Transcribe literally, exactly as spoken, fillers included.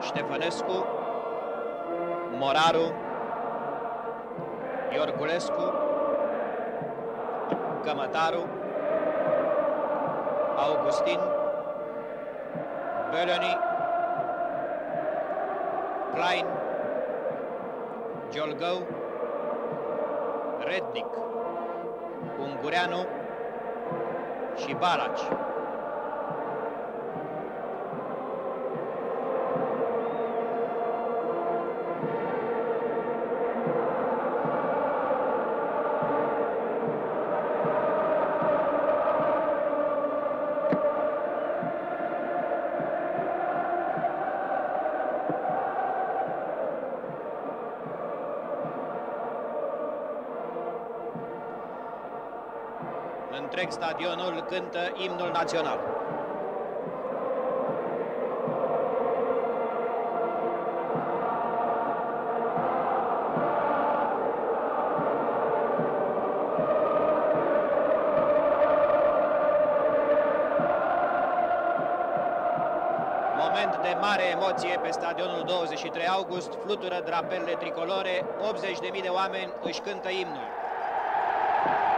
Ștefănescu, Moraru, Iorculescu, Cămătaru, Augustin, Bölöni, Klein, Giolgău, Rednic, Ungureanu și Balaci. Întreg stadionul cântă imnul național. Moment de mare emoție pe stadionul douăzeci și trei august, flutură drapelele tricolore, optzeci de mii de oameni își cântă imnul.